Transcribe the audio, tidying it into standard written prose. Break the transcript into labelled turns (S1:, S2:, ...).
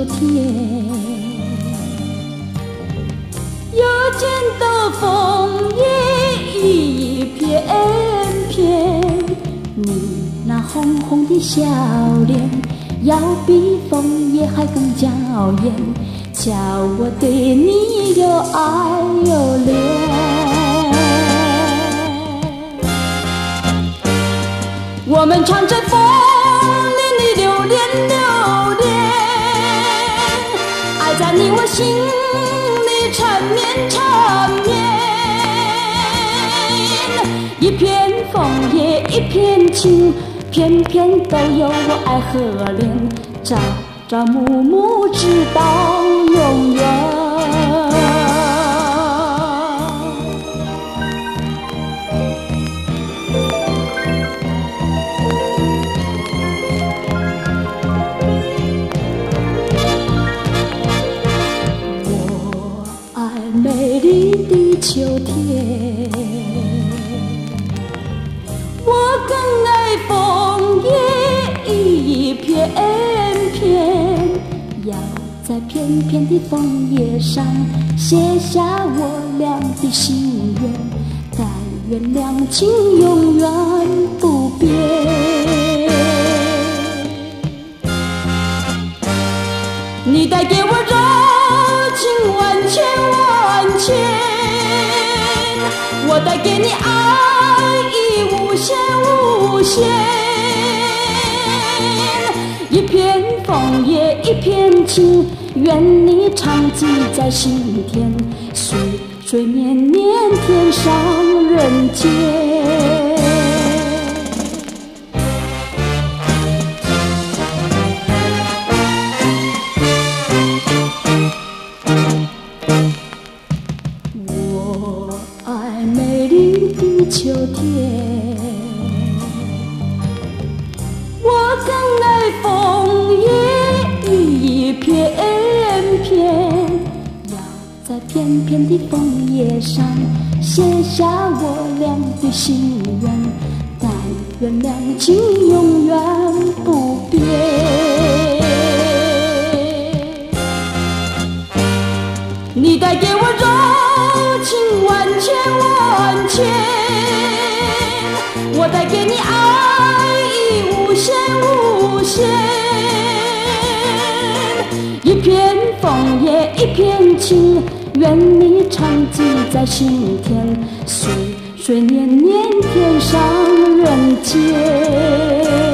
S1: 天。又见到枫叶一片片，你那红红的笑脸，要比枫叶还更娇艳，叫我对你又爱又恋。我们唱着枫林里流连流连，爱在你我心里缠绵缠绵。一片枫叶一片情，片片都有我爱和恋，朝朝暮暮直到永远。美丽的秋天，我更爱枫叶一片片，要在片片的枫叶上写下我俩的心愿，但愿两情永远不变。你带给我热情万千万千，我带给你爱意无限无限。一片枫叶一片情，愿你常记在心田，岁岁年年天上人间。美丽的秋天，我更爱枫叶一片片，要在片片的枫叶上写下我俩的心愿，但愿两情永远不变。你带给我热情万千万千，我带给你爱意无限无限。一片枫叶一片情，愿你常记在心田，岁岁年年天上人间。